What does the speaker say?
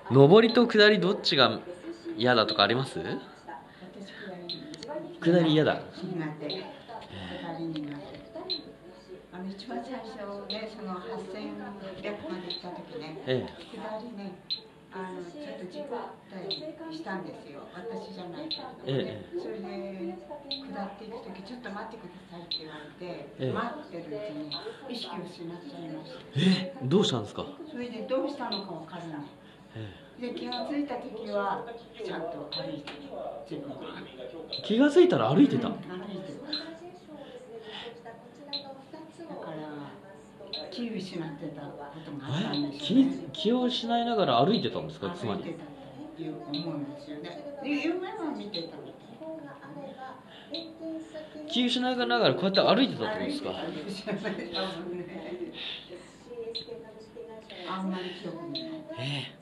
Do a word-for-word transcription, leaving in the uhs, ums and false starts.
上りと下りどっちが嫌だとかあります？下り嫌だ。 苦手。下り苦手。あの一番最初ね、そのはっせんびゃくまで行った時ね、 ええ、 下りね、あのちょっと事故ったりしたんですよ。私じゃないけれどもね。 ええ、 それで下っていく時ちょっと待ってくださいって言われて、 ええ、 待ってるうちに意識を失っちゃいました。 えどうしたんですか？ それでどうしたのかわからない。で気がついた時はちゃんと歩いてる。自分は気がついたら歩いてた。 うん、歩いてた。だから気を失ってたことがあったんですよね。 気気を失いながら歩いてたんですか？つまり歩いてたという思うんですよね。で夢は見てたみたい。 気を失いながらこうやって歩いてたってことですか？ あんまり記憶にない。 ええ